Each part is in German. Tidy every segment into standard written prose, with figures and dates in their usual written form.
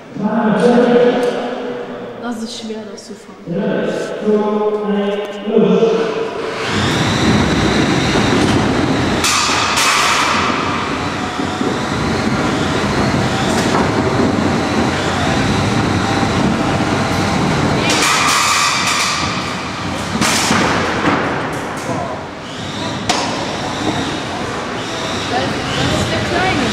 Das ist schwer, das zu fahren. Das ist der Kleine.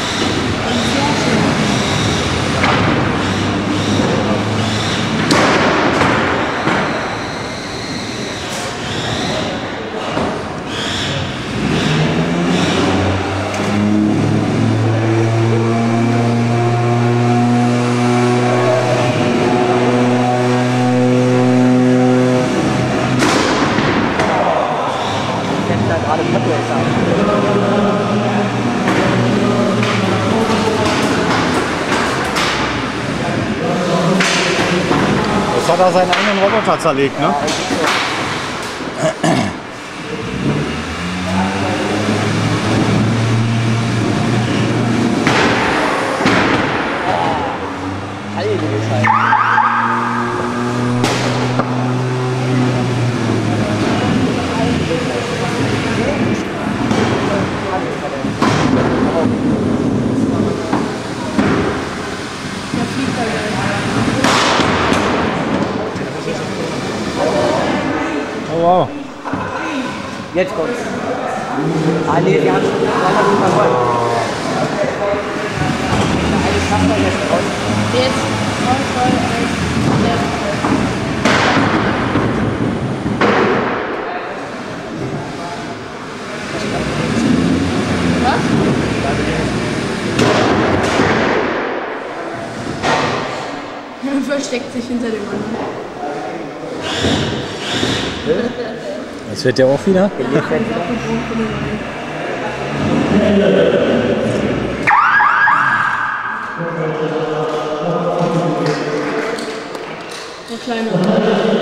Jetzt hat er seinen eigenen Roboter zerlegt, ne? Oh wow. Jetzt kommt's. Ah nee, die haben schon verloren. Jetzt voll Was? Versteckt sich hinter dem anderen. Jetzt wird der auch wieder. Der Kleine.